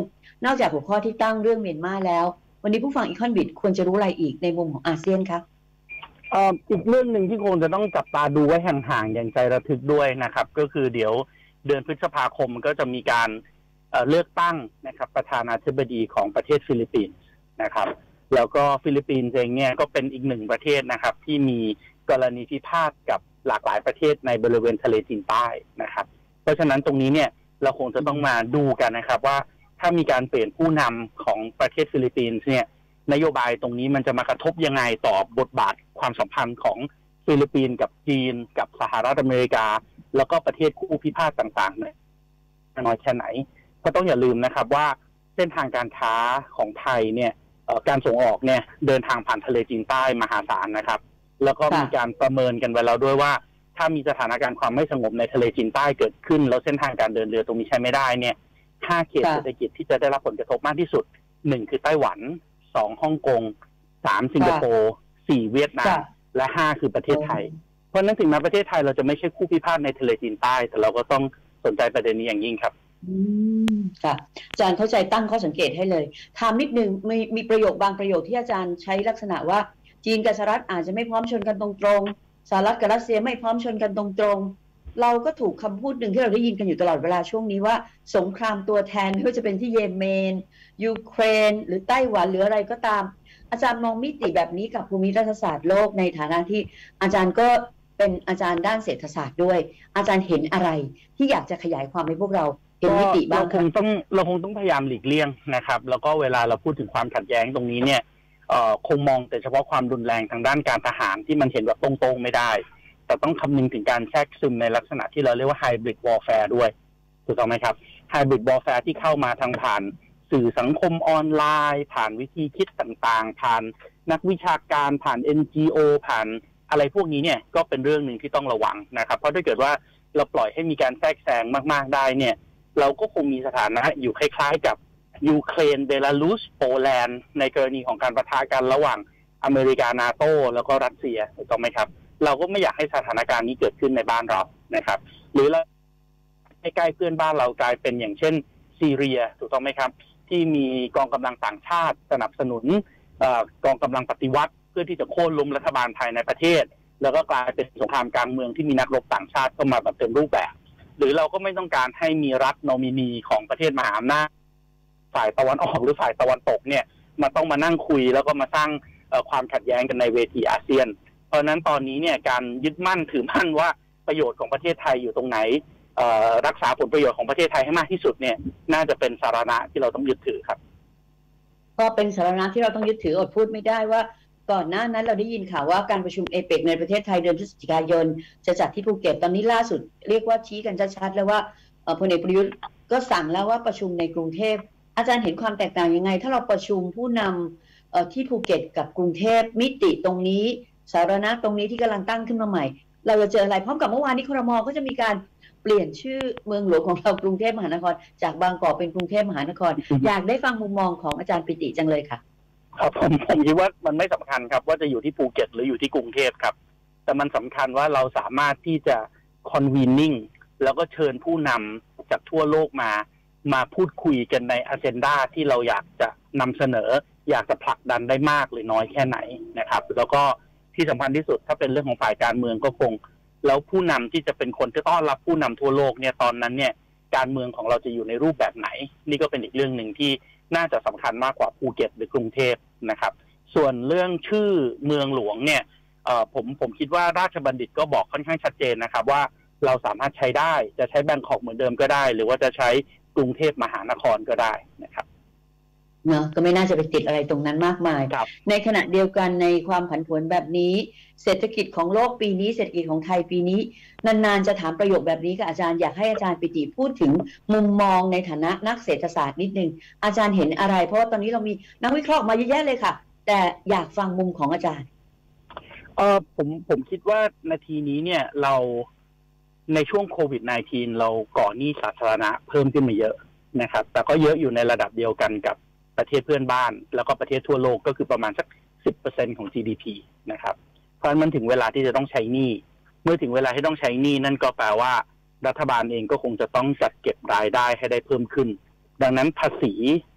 Speaker 1: นอกจากหัวข้อที่ตั้งเรื่องเมียนมาแล้ววันนี้ผู้ฟังอีคอนบิทควรจะรู้อะไรอีกในมุมของอาเซียนคะ
Speaker 2: เอ่ออีกเรื่องหนึ่งที่คงจะต้องจับตาดูไว้ห่างๆอย่างใจระทึกด้วยนะครับก็คือเดี๋ยวเดือนพฤษภาคมก็จะมีการเอ่อเลือกตั้งนะครับประธานาธิบดีของประเทศฟิลิปปินส์นะครับแล้วก็ฟิลิปปินส์เองเนี่ยก็เป็นอีกหนึ่งประเทศนะครับที่มีกรณีพิพาทกับหลากหลายประเทศในบริเวณทะเลจีนใต้นะครับเพราะฉะนั้นตรงนี้เนี่ยเราคงจะต้องมาดูกันนะครับว่าถ้ามีการเปลี่ยนผู้นำของประเทศฟิลิปปินส์เนี่ยนโยบายตรงนี้มันจะมากระทบยังไงต่อบทบาทความสัมพันธ์ของฟิลิปปินส์กับจีนกับสหรัฐอเมริกาแล้วก็ประเทศคู่พิพาทต่างๆเนี่ยน้อยแค่ไหนก็ต้องอย่าลืมนะครับว่าเส้นทางการค้าของไทยเนี่ยการส่งออกเนี่ยเดินทางผ่านทะเลจีนใต้มหาศาลนะครับแล้วก็มีการประเมินกันไว้แล้วด้วยว่าถ้ามีสถานการณ์ความไม่สงบในทะเลจีนใต้เกิดขึ้นแล้วเส้นทางการเดินเรือตรงนี้ใช้ไม่ได้เนี่ยห้าเขตเศรษฐกิจที่จะได้รับผลกระทบมากที่สุดหนึ่งคือไต้หวันสองฮ่องกงสามสิงคโปร์สี่เวียดนามและห้าคือประเทศไทยเพราะนั้นถึงแม้ประเทศไทยเราจะไม่ใช่คู่พิพาทในทะเลจีนใต้แต่เราก็ต้องสนใจประเด็นนี้อย่างยิ่งครับ
Speaker 1: อืมค่ะอาจารย์เข้าใจตั้งข้อสังเกตให้เลยถามนิดนึงมีมีประโยคบางประโยคที่อาจารย์ใช้ลักษณะว่าจีนกับสหรัฐอาจจะไม่พร้อมชนกันตรงๆสหรัฐกับรัสเซียไม่พร้อมชนกันตรงๆเราก็ถูกคำพูดหนึ่งที่เราได้ยินกันอยู่ตลอดเวลาช่วงนี้ว่าสงครามตัวแทนไม่ว่าจะเป็นที่เยเมนยูเครนหรือไต้หวันหรืออะไรก็ตามอาจารย์มองมิติแบบนี้กับภูมิรัฐศาสตร์โลกในฐานะที่อาจารย์ก็เป็นอาจารย์ด้านเศรษฐศาสตร์ด้วยอาจารย์เห็นอะไรที่อยากจะขยายความให้พวกเราเห็นมิติบ้าง
Speaker 2: เราคงต้องเราคงต้องพยายามหลีกเลี่ยงนะครับแล้วก็เวลาเราพูดถึงความขัดแย้งตรงนี้เนี่ยเอ่อคงมองแต่เฉพาะความรุนแรงทางด้านการทหารที่มันเห็นแบบตรงๆไม่ได้แต่ต้องคำนึงถึงการแทรกซึมในลักษณะที่เราเรียกว่าไฮบริดวอร์แฟร์ด้วยถูกต้องไหมครับไฮบริดวอร์แฟร์ที่เข้ามาทางผ่านสื่อสังคมออนไลน์ผ่านวิธีคิดต่างๆผ่านนักวิชาการผ่าน เอ็น จี โอ ผ่านอะไรพวกนี้เนี่ยก็เป็นเรื่องหนึ่งที่ต้องระวังนะครับเพราะถ้าเกิดว่าเราปล่อยให้มีการแทรกแซงมากๆได้เนี่ยเราก็คงมีสถานะอยู่คล้ายๆกับยูเครนเบลารุสโปแลนด์ในกรณีของการปะทะกันระหว่างอเมริกานาโต้แล้วก็รัสเซียถูกต้องไหมครับเราก็ไม่อยากให้สถานการณ์นี้เกิดขึ้นในบ้านเรานะครับหรือเราใกล้ๆเพื่อนบ้านเรากลายเป็นอย่างเช่นซีเรียถูกต้องไหมครับที่มีกองกำลังต่างชาติสนับสนุนกองกำลังปฏิวัติเพื่อที่จะโค่นล้มรัฐบาลภายในประเทศแล้วก็กลายเป็นสงครามกลางเมืองที่มีนักรบต่างชาติเข้ามาแบบเต็มรูปแบบหรือเราก็ไม่ต้องการให้มีรัฐโนมินีของประเทศมหาอำนาจฝ่ายตะวันออกหรือฝ่ายตะวันตกเนี่ยมาต้องมานั่งคุยแล้วก็มาสร้างความขัดแย้งกันในเวทีอาเซียนเพราะนั้นตอนนี้เนี่ยการยึดมั่นถือมั่นว่าประโยชน์ของประเทศไทยอยู่ตรงไหนรักษาผลประโยชน์ของประเทศไทยให้มากที่สุดเนี่ยน่าจะเป็นสาระที่เราต้องยึดถือครับ
Speaker 1: ก็เป็นสาระที่เราต้องยึดถืออดพูดไม่ได้ว่าก่อนหน้านั้นเราได้ยินข่าวว่าการประชุมเอเปกในประเทศไทยเดือนพฤศจิกายนจะจัดที่ภูเก็ตตอนนี้ล่าสุดเรียกว่าชี้กันชัดๆแล้วว่าพลเอกประยุทธ์ก็สั่งแล้วว่าประชุมในกรุงเทพอาจารย์เห็นความแตกต่างยังไงถ้าเราประชุมผู้นำที่ภูเก็ตกับกรุงเทพมิติตรงนี้สาธารณะตรงนี้ที่กำลังตั้งขึ้นมาใหม่เราจะเจออะไรพร้อมกับเมื่อวานนี้ครม.ก็จะมีการเปลี่ยนชื่อเมืองหลวงของเรากรุงเทพมหานครจากบางกอกเป็นกรุงเทพมหานคร อยากได้ฟังมุมมองของอาจารย์ปิติจังเลยค่ะ
Speaker 2: ครับผมผมคิดว่ามันไม่สำคัญครับว่าจะอยู่ที่ภูเก็ตหรืออยู่ที่กรุงเทพครับแต่มันสำคัญว่าเราสามารถที่จะ convening แล้วก็เชิญผู้นำจากทั่วโลกมามาพูดคุยกันใน agenda ที่เราอยากจะนำเสนออยากจะผลักดันได้มากหรือน้อยแค่ไหนนะครับแล้วก็ที่สำคัญที่สุดถ้าเป็นเรื่องของฝ่ายการเมืองก็คงแล้วผู้นำที่จะเป็นคนที่ต้อนรับผู้นำทั่วโลกเนี่ยตอนนั้นเนี่ยการเมืองของเราจะอยู่ในรูปแบบไหนนี่ก็เป็นอีกเรื่องหนึ่งที่น่าจะสำคัญมากกว่าภูเก็ตหรือกรุงเทพนะครับส่วนเรื่องชื่อเมืองหลวงเนี่ยเอ่อผมผมคิดว่าราชบัณฑิตก็บอกค่อนข้างชัดเจนนะครับว่าเราสามารถใช้ได้จะใช้แบงกอกเหมือนเดิมก็ได้หรือว่าจะใช้กรุงเทพมหานครก็ได้นะครับ
Speaker 1: เนาะก็ไม่น่าจะไปติดอะไรตรงนั้นมากมายในขณะเดียวกันในความผันผวนแบบนี้เศรษฐกิจของโลกปีนี้เศรษฐกิจของไทยปีนี้นานๆจะถามประโยคแบบนี้กับอาจารย์อยากให้อาจารย์ปิติพูดถึงมุมมองในฐานะนักเศรษฐศาสตร์นิดนึงอาจารย์เห็นอะไรเพราะว่าตอนนี้เรามีนักวิเคราะห์มาเยอะแยะเลยค่ะแต่อยากฟังมุมของอาจารย์
Speaker 2: เออผมผมคิดว่านาทีนี้เนี่ยเราในช่วงโควิด สิบเก้า เราก่อหนี้สาธารณะเพิ่มขึ้นมาเยอะนะครับแต่ก็เยอะอยู่ในระดับเดียวกันกับประเทศเพื่อนบ้านแล้วก็ประเทศทั่วโลกก็คือประมาณสัก สิบเปอร์เซ็นต์ ของ จี ดี พี นะครับเพราะมันถึงเวลาที่จะต้องใช้หนี้เมื่อถึงเวลาที่ต้องใช้หนี้นั่นก็แปลว่ารัฐบาลเองก็คงจะต้องจัดเก็บรายได้ให้ได้เพิ่มขึ้นดังนั้นภาษี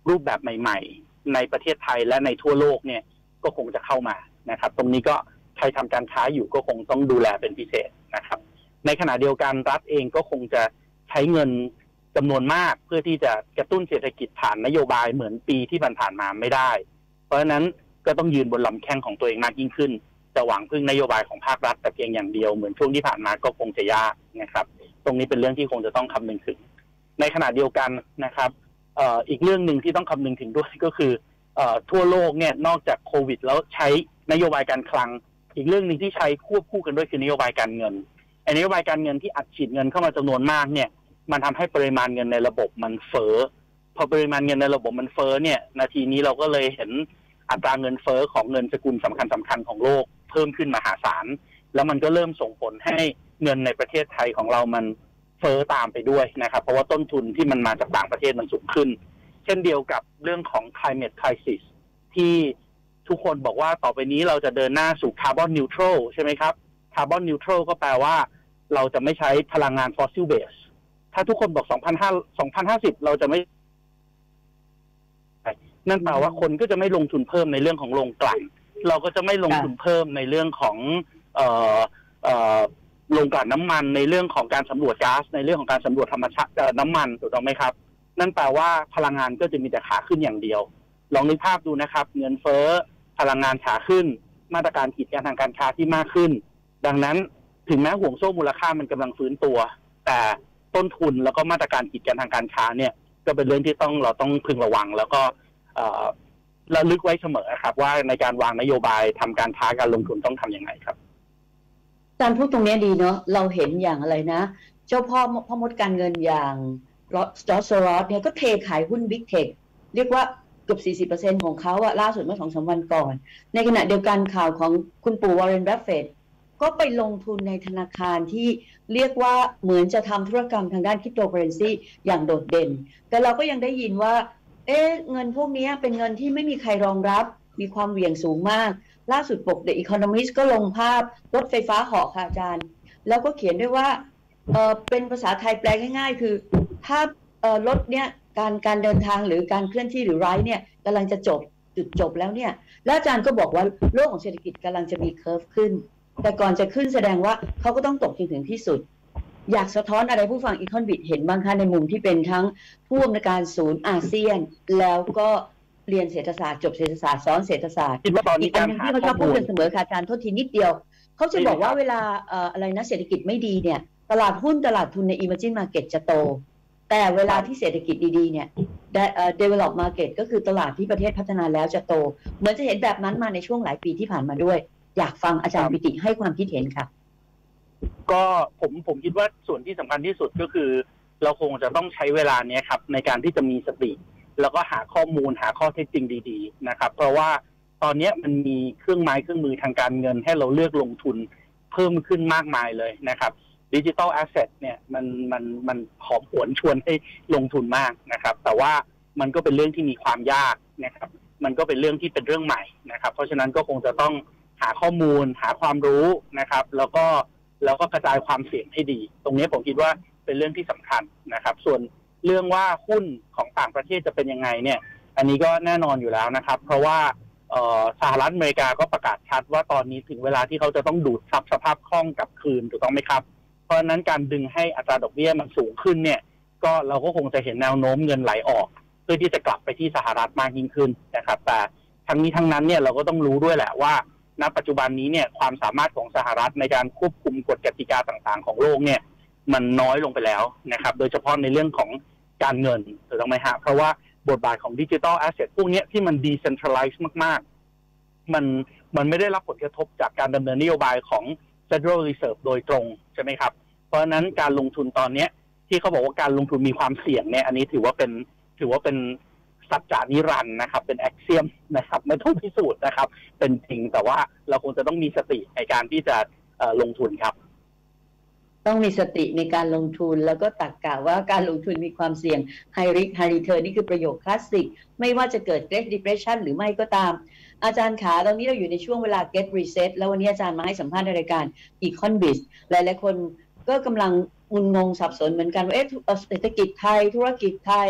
Speaker 2: รูปแบบใหม่ๆในประเทศไทยและในทั่วโลกเนี่ยก็คงจะเข้ามานะครับตรงนี้ก็ใครทำการค้าอยู่ก็คงต้องดูแลเป็นพิเศษนะครับในขณะเดียวกันรัฐเองก็คงจะใช้เงินจำนวนมากเพื่อที่จะกระตุ้นเศรษฐกิจผ่านนโยบายเหมือนปีที่ผ่านๆมาไม่ได้เพราะฉะนั้นก็ต้องยืนบนลำแข้งของตัวเองมากยิ่งขึ้นจะหวังพึ่งนโยบายของภาครัฐแต่เพียงอย่างเดียวเหมือนช่วงที่ผ่านมาก็คงจะยากนะครับตรงนี้เป็นเรื่องที่คงจะต้องคำนึงถึงในขณะเดียวกันนะครับเอ่ออีกเรื่องหนึ่งที่ต้องคำนึงถึงด้วยก็คือเอ่อทั่วโลกเนี่ยนอกจากโควิดแล้วใช้นโยบายการคลังอีกเรื่องนึงที่ใช้ควบคู่กันด้วยคือนโยบายการเงินไอ้นโยบายการเงินที่อัดฉีดเงินเข้ามาจำนวนมากเนี่ยมันทำให้ปริมาณเงินในระบบมันเฟ้อพอปริมาณเงินในระบบมันเฟ้อเนี่ยนาทีนี้เราก็เลยเห็นอัตราเงินเฟ้อของเงินสกุลสำคัญสำคัญของโลกเพิ่มขึ้นมหาศาลแล้วมันก็เริ่มส่งผลให้เงินในประเทศไทยของเรามันเฟ้อตามไปด้วยนะครับเพราะว่าต้นทุนที่มันมาจากต่างประเทศมันสูงขึ้นเช่นเดียวกับเรื่องของ climate crisis ที่ทุกคนบอกว่าต่อไปนี้เราจะเดินหน้าสู่ carbon neutral ใช่ไหมครับ carbon neutral ก็แปลว่าเราจะไม่ใช้พลังงาน fossil base ถ้าทุกคนบอกสองพันห้าสิบเราจะไม่นั่นแปลว่าคนก็จะไม่ลงทุนเพิ่มในเรื่องของโรงกลั่นเราก็จะไม่ลงทุนเพิ่มในเรื่องของเอ่อเอ่อโรงกลั่นน้ำมันในเรื่องของการสำรวจก๊าซในเรื่องของการสำรวจธรรมชาติน้ำมันถูกต้องไหมครับนั่นแปลว่าพลังงานก็จะมีแต่ขาขึ้นอย่างเดียวลองนึกภาพดูนะครับเงินเฟ้อพลังงานขาขึ้นมาตรการกีดกันทางการค้าที่มากขึ้นดังนั้นถึงแม้ห่วงโซ่มูลค่ามันกำลังฟื้นตัวแต่ต้นทุนแล้วก็มาตรการกีดกันทางการค้าเนี่ยก็เป็นเรื่องที่ต้องเราต้องพึงระวังแล้วก็ระลึกไว้เสมอครับว่าในการวางนโยบายทำการค้าการลงทุนต้องทำยังไงครับ
Speaker 1: อาจารย์พูดตรงนี้ดีเนาะเราเห็นอย่างอะไรนะเจ้าพ่อพ่อมดการเงินอย่างจอร์จ โซรอสเนี่ยก็เทขายหุ้นบิ๊กเทคเรียกว่าเกือบ สี่สิบเปอร์เซ็นต์ ของเขาอะล่าสุดเมื่อ สองสาม วันก่อนในขณะเดียวกันข่าวของคุณปู่วอร์เรน บัฟเฟตต์ก็ไปลงทุนในธนาคารที่เรียกว่าเหมือนจะทำธุรกรรมทางด้านคริปโตเคอเรนซีอย่างโดดเด่นแต่เราก็ยังได้ยินว่าเอ๊ะเงินพวกนี้เป็นเงินที่ไม่มีใครรองรับมีความเหวี่ยงสูงมากล่าสุดปก The Economist ก็ลงภาพรถไฟฟ้าเหาะค่ะอาจารย์แล้วก็เขียนด้วยว่าเออเป็นภาษาไทยแปลง่ายๆคือถ้าเออรถเนี้ยการการเดินทางหรือการเคลื่อนที่หรือไรเนี่ยกำลังจะจบจุดจบแล้วเนี่ยแล้วอาจารย์ก็บอกว่าโลกของเศรษฐกิจกำลังจะมีเคอร์ฟขึ้นแต่ก่อนจะขึ้นแสดงว่าเขาก็ต้องตกจนถึงที่สุดอยากสะท้อนอะไรผู้ฟังอีคอนบิทเห็นบ้างคะในมุมที่เป็นทั้งผู้อำนวยการศูนย์อาเซียนแล้วก็เรียนเศรษฐศาสตร์จบเศรษฐศาสตร์ซ้อนเศรษฐศาสตร์
Speaker 2: คิดว่าตอนนี้การหาข้อมูลที่
Speaker 1: เขาชอบพูดกันเสมอค่ะอาจารย์โทษทีนิดเดียวเขาจะบอกว่าเวลาเอ่ออะไรนะเศรษฐกิจไม่ดีเนี่ยตลาดหุ้นตลาดทุนใน Emerging Market จะโตแต่เวลาที่เศรษฐกิจดีๆเนี่ย Develop Market ก็คือตลาดที่ประเทศพัฒนาแล้วจะโตเหมือนจะเห็นแบบนั้นมาในช่วงหลายปีที่ผ่านมาด้วยอยากฟังอาจารย์ปิติให้ความคิดเห็นค่ะ
Speaker 2: ก็ผมผมคิดว่าส่วนที่สำคัญที่สุดก็คือเราคงจะต้องใช้เวลาเนี้ยครับในการที่จะมีสติแล้วก็หาข้อมูลหาข้อเท็จจริงดีๆนะครับเพราะว่าตอนนี้มันมีเครื่องไม้เครื่องมือทางการเงินให้เราเลือกลงทุนเพิ่มขึ้นมากมายเลยนะครับดิจิทัลแอสเซทเนี่ยมันมันมันหอมหวนชวนให้ลงทุนมากนะครับแต่ว่ามันก็เป็นเรื่องที่มีความยากนะครับมันก็เป็นเรื่องที่เป็นเรื่องใหม่นะครับเพราะฉะนั้นก็คงจะต้องหาข้อมูลหาความรู้นะครับแล้วก็แล้วก็กระจายความเสี่ยงให้ดีตรงนี้ผมคิดว่าเป็นเรื่องที่สำคัญนะครับส่วนเรื่องว่าหุ้นของต่างประเทศจะเป็นยังไงเนี่ยอันนี้ก็แน่นอนอยู่แล้วนะครับเพราะว่าสหรัฐอเมริกาก็ประกาศชัดว่าตอนนี้ถึงเวลาที่เขาจะต้องดูดซับสภาพคล่องกลับคืนถูกต้องไหมครับเพราะฉะนั้นการดึงให้อัตราดอกเบี้ยมันสูงขึ้นเนี่ยก็เราก็คงจะเห็นแนวโน้มเงินไหลออกเพื่อที่จะกลับไปที่สหรัฐมากยิ่งขึ้นนะครับแต่ทั้งนี้ทั้งนั้นเนี่ยเราก็ต้องรู้ด้วยแหละว่าณปัจจุบันนี้เนี่ยความสามารถของสหรัฐในการควบคุมกฎกติกาต่างๆของโลกเนี่ยมันน้อยลงไปแล้วนะครับโดยเฉพาะในเรื่องของการเงินถูกต้องไหมฮะเพราะว่าบทบาทของดิจิทัลแอสเซทพวกนี้ที่มันดีเซนทรัลไลซ์มากๆมันมันไม่ได้รับผลกระทบจากการดำเนินนโยบายของ Federal Reserve โดยตรงใช่ไหมครับเพราะฉะนั้นการลงทุนตอนนี้ที่เขาบอกว่าการลงทุนมีความเสี่ยงเนี่ยอันนี้ถือว่าเป็นถือว่าเป็นสัจจานิรันดร์นะครับเป็นแอ็กเซียมนะครับไม่ต้องพิสูจน์นะครับเป็นจริงแต่ว่าเราคงจะต้องมีสติในการที่จะลงทุนครับ
Speaker 1: ต้องมีสติในการลงทุนแล้วก็ตรรกะว่าการลงทุนมีความเสี่ยง high risk high return นี่คือประโยคคลาสสิกไม่ว่าจะเกิด Great Depression หรือไม่ก็ตามอาจารย์ขาตอนนี้เราอยู่ในช่วงเวลา Get Reset แล้ววันนี้อาจารย์มาให้สัมภาษณ์ในรายการ Econbiz หลายๆคนก็กำลังงุนงงสับสนเหมือนกันว่าเอ๊ะเศรษฐกิจไทยธุรกิจไทย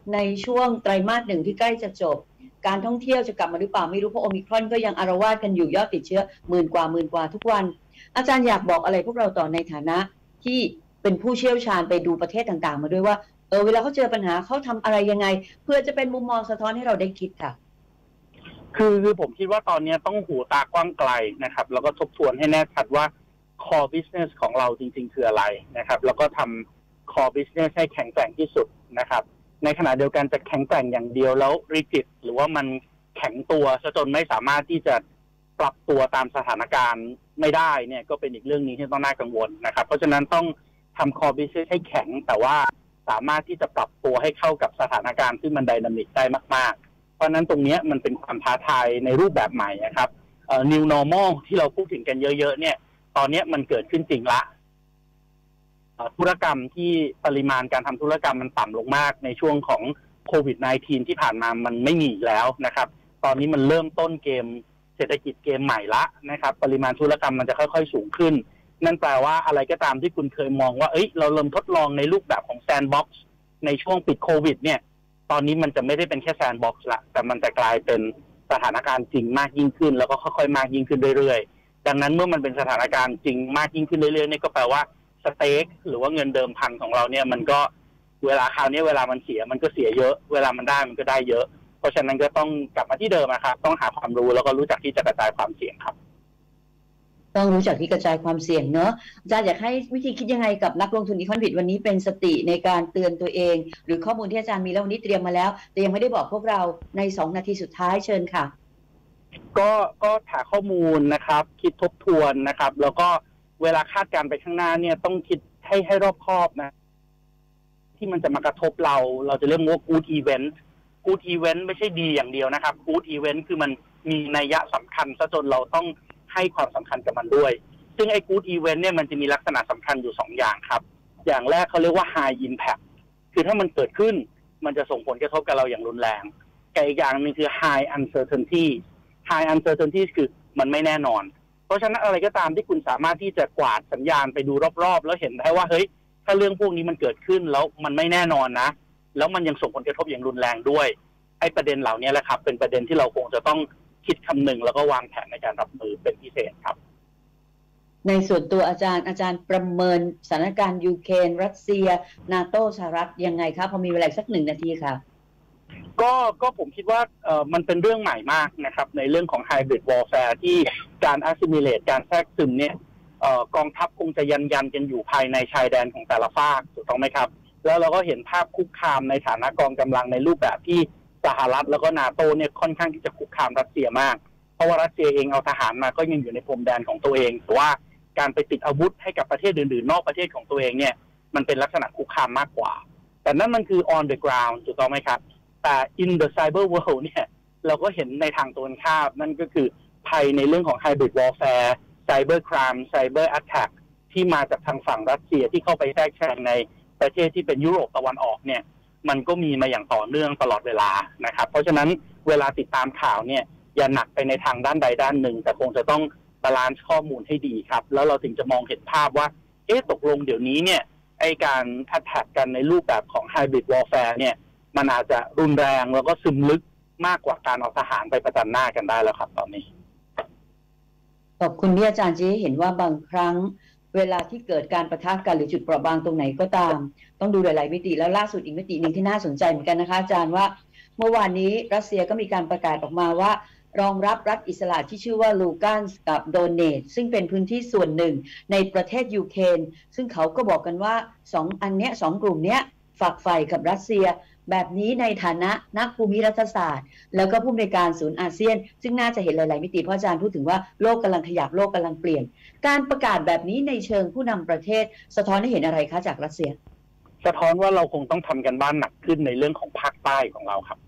Speaker 1: ในช่วงไตรมาสหนึ่งที่ใกล้จะจบการท่องเที่ยวจะกลับมาหรือเปล่าไม่รู้เพราะโอมิครอนก็ยังอาละวาดกันอยู่ยอดติดเชื้อหมื่นกว่าหมื่นกว่าทุกวันอาจารย์อยากบอกอะไรพวกเราต่อในฐานะที่เป็นผู้เชี่ยวชาญไปดูประเทศต่างๆมาด้วยว่าเออเวลาเขาเจอปัญหาเขาทำอะไรยังไงเพื่อจะเป็นมุมมองสะท้อนให้เราได้คิดค่ะ
Speaker 2: คือคือผมคิดว่าตอนนี้ต้องหูตากว้างไกลนะครับแล้วก็ทบทวนให้แน่ชัดว่า core business ของเราจริงๆคืออะไรนะครับแล้วก็ทำ core business ให้แข็งแกร่งที่สุดนะครับในขณะเดียวกันจะแข็งแกร่งอย่างเดียวแล้ว rigid หรือว่ามันแข็งตัวซะจนไม่สามารถที่จะปรับตัวตามสถานการณ์ไม่ได้เนี่ยก็เป็นอีกเรื่องนี้ที่ต้องน่ากังวลนะครับเพราะฉะนั้นต้องทำ core business ให้แข็งแต่ว่าสามารถที่จะปรับตัวให้เข้ากับสถานการณ์ที่มันไดนามิกได้มากๆเพราะนั้นตรงนี้มันเป็นความท้าทายในรูปแบบใหม่นะครับเอ่อ new normal ที่เราพูดถึงกันเยอะๆเนี่ยตอนนี้มันเกิดขึ้นจริงละธุรกรรมที่ปริมาณการทำธุรกรรมมันต่ำลงมากในช่วงของโควิด สิบเก้า ที่ผ่านมามันไม่มีอีกแล้วนะครับตอนนี้มันเริ่มต้นเกมเศรษฐกิจเกมใหม่ละนะครับปริมาณธุรกรรมมันจะค่อยๆสูงขึ้นนั่นแปลว่าอะไรก็ตามที่คุณเคยมองว่าเอ้ยเราเริ่มทดลองในรูปแบบของแซนด์บ็อกซ์ในช่วงปิดโควิดเนี่ยตอนนี้มันจะไม่ได้เป็นแค่แซนด์บ็อกซ์ละแต่มันจะกลายเป็นสถานการณ์จริงมากยิ่งขึ้นแล้วก็ค่อยๆมากยิ่งขึ้นเรื่อยๆดังนั้นเมื่อมันเป็นสถานการณ์จริงมากยิ่งขึ้นเรื่อยๆนี่ก็แปลว่าสเต็กหรือว่าเงินเดิมพันของเราเนี่ยมันก็เวลาคราวนี้เวลามันเสียมันก็เสียเยอะเวลามันได้มันก็ได้เยอะเพราะฉะนั้นก็ต้องกลับมาที่เดิมนะครับต้องหาความรู้แล้วก็รู้จักที่จะกระจายความเสี่ยงครับ
Speaker 1: ต้องรู้จักที่กระจายความเสี่ยงเนอะอาจารย์อยากให้วิธีคิดยังไงกับนักลงทุนอีคอนบิดวันนี้เป็นสติในการเตือนตัวเองหรือข้อมูลที่อาจารย์มีแล้ววันนี้เตรียมมาแล้วแต่ยังไม่ได้บอกพวกเราในสองนาทีสุดท้ายเชิญค่ะ
Speaker 2: ก็ก็หาข้อมูลนะครับคิดทบทวนนะครับแล้วก็เวลาคาดการไปข้างหน้าเนี่ยต้องคิดให้ให้รอบคอบนะที่มันจะมากระทบเราเราจะเรียกว่า good event good event ไม่ใช่ดีอย่างเดียวนะครับ good event คือมันมีนัยยะสำคัญซะจนเราต้องให้ความสำคัญกับมันด้วยซึ่งไอ้ good event เนี่ยมันจะมีลักษณะสำคัญอยู่สองอย่างครับอย่างแรกเขาเรียกว่า high impact คือถ้ามันเกิดขึ้นมันจะส่งผลกระทบกับเราอย่างรุนแรงแต่อีกอย่างนึงคือ high uncertainty high uncertainty คือมันไม่แน่นอนเพราะฉะนั้นอะไรก็ตามที่คุณสามารถที่จะกวาดสัญญาณไปดูรอบๆแล้วเห็นได้ว่าเฮ้ยถ้าเรื่องพวกนี้มันเกิดขึ้นแล้วมันไม่แน่นอนนะแล้วมันยังส่งผลกระทบอย่างรุนแรงด้วยไอ้ประเด็นเหล่านี้แหละครับเป็นประเด็นที่เราคงจะต้องคิดคำนึงแล้วก็วางแผนในการรับมือเป็นพิเศษครับ
Speaker 1: ในส่วนตัวอาจารย์อาจารย์ประเมินสถานการณ์ยูเครนรัสเซียนาโตสหรัฐยังไงครับพอมีเวลาสักหนึ่งนาทีค่ะ
Speaker 2: ก็ก็ผมคิดว่าเอ่อมันเป็นเรื่องใหม่มากนะครับในเรื่องของ hybrid warfare ที่การ assimilate การแทรกซึมเนี่ยเอ่อกองทัพคงจะยันยันกันอยู่ภายในชายแดนของแต่ละฝากถูกต้องไหมครับแล้วเราก็เห็นภาพคุกคามในฐานะกองกำลังในรูปแบบที่สหรัฐแล้วก็นาโตเนี่ยค่อนข้างที่จะคุกคามรัสเซียมากเพราะว่ารัสเซียเองเอาทหารมาก็ยังอยู่ในพรมแดนของตัวเองแต่ว่าการไปติดอาวุธให้กับประเทศอื่นๆนอกประเทศของตัวเองเนี่ยมันเป็นลักษณะคุกคามมากกว่าแต่นั่นมันคือ on the ground ถูกต้องไหมครับแต่ in the cyber world เนี่ยเราก็เห็นในทางตรงข้ามนั่นก็คือภัยในเรื่องของ hybrid warfare cyber crime cyber attack ที่มาจากทางฝั่งรัสเซียที่เข้าไปแทรกแซงในประเทศที่เป็นยุโรปตะวันออกเนี่ยมันก็มีมาอย่างต่อเนื่องตลอดเวลานะครับเพราะฉะนั้นเวลาติดตามข่าวเนี่ยอย่าหนักไปในทางด้านใดด้านหนึ่งแต่คงจะต้องบาลานซ์ข้อมูลให้ดีครับแล้วเราถึงจะมองเห็นภาพว่าเอ๊ะตกลงเดี๋ยวนี้เนี่ยไอการแอทแทคกันในรูปแบบของ hybrid warfare เนี่ยมันอาจจะรุนแรงแล้วก็ซึมลึกมากกว่าการเอาทหารไปประจันหน้ากันได้แล้วครับตอนนี้
Speaker 1: ขอบคุณที่อาจารย์ชี้เห็นว่าบางครั้งเวลาที่เกิดการประทะกันหรือจุดเปราะบางตรงไหนก็ตามต้องดูหลายๆมิติแล้วล่าสุดอีกมิติหนึ่งที่น่าสนใจเหมือนกันนะคะอาจารย์ว่าเมื่อวานนี้รัสเซียก็มีการประกาศออกมาว่ารองรับรัฐอิสระที่ชื่อว่าลูกานส์กับโดเนตซึ่งเป็นพื้นที่ส่วนหนึ่งในประเทศยูเครนซึ่งเขาก็บอกกันว่าสองอันเนี้ยสองกลุ่มเนี้ยฝักใฝ่กับรัสเซียแบบนี้ในฐานะนักภูมิรัฐศาสตร์แล้วก็ผู้อำนวยการศูนย์อาเซียนซึ่งน่าจะเห็นหลายๆมิติเพราะอาจารย์พูดถึงว่าโลกกำลังขยับโลกกำลังเปลี่ยนการประกาศแบบนี้ในเชิงผู้นำประเทศสะท้อนให้เห็นอะไรคะจากรัสเซีย
Speaker 2: สะท้อนว่าเราคงต้องทำกันบ้านหนักขึ้นในเรื่องของภาคใต้ของเราครับ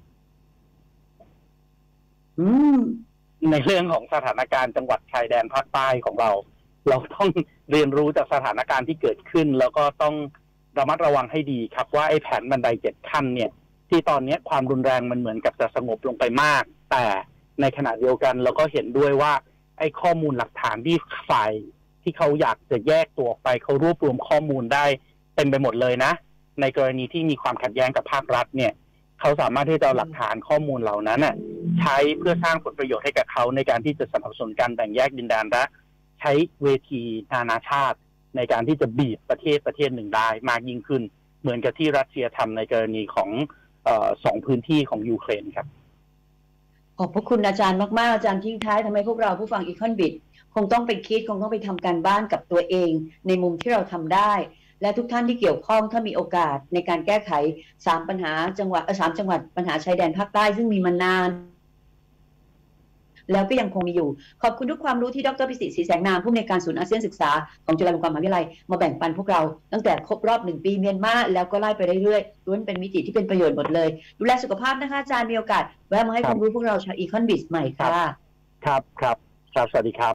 Speaker 1: อืม
Speaker 2: ในเรื่องของสถานการณ์จังหวัดชายแดนภาคใต้ของเราเราต้องเรียนรู้จากสถานการณ์ที่เกิดขึ้นแล้วก็ต้องระมัดระวังให้ดีครับว่าไอ้แผนบันไดเจ็ดขั้นเนี่ยที่ตอนนี้ความรุนแรงมันเหมือนกับจะสงบลงไปมากแต่ในขณะเดียวกันเราก็เห็นด้วยว่าไอ้ข้อมูลหลักฐานที่ฝ่ายที่เขาอยากจะแยกตัวออกไปเขารวบรวมข้อมูลได้เต็มไปหมดเลยนะในกรณีที่มีความขัดแย้งกับภาครัฐเนี่ยเขาสามารถที่จะเอาหลักฐานข้อมูลเหล่านั้นน่ะใช้เพื่อสร้างผลประโยชน์ให้กับเขาในการที่จะสนับสนุนการแบ่งแยกดินแดนและใช้เวทีนานาชาติในการที่จะบีบประเทศประเทศหนึ่งได้มากยิ่งขึ้นเหมือนกับที่รัสเซียทำในกรณีของเอ่อสองพื้นที่ของยูเครนครับ
Speaker 1: ขอบพระคุณอาจารย์มากๆอาจารย์ทิ้งท้ายทำให้พวกเราผู้ฟังอีคอนบิทคงต้องไปคิดคงต้องไปทำการบ้านกับตัวเองในมุมที่เราทำได้และทุกท่านที่เกี่ยวข้องถ้ามีโอกาสในการแก้ไขสามปัญหาจังหวัดสามจังหวัดปัญหาชายแดนภาคใต้ซึ่งมีมานานแล้วก็ยังคงมีอยู่ขอบคุณทุกความรู้ที่ดร.พิสิทธิ์ศรีแสงนามผู้อำนวยการศูนย์อาเซียนศึกษาของจุฬาลงกรณ์มหาวิทยาลัยมาแบ่งปันพวกเราตั้งแต่ครบรอบหนึ่งปีเมียนมาแล้วก็ไล่ไปเรื่อยๆล้วนเป็นมิติที่เป็นประโยชน์หมดเลยดูแลสุขภาพนะคะอาจารย์มีโอกาสแวะมาให้ความรู้พวกเราชาวอีคอนบิสใหม่ค่ะ
Speaker 2: ครับครับครับสวัสดีครับ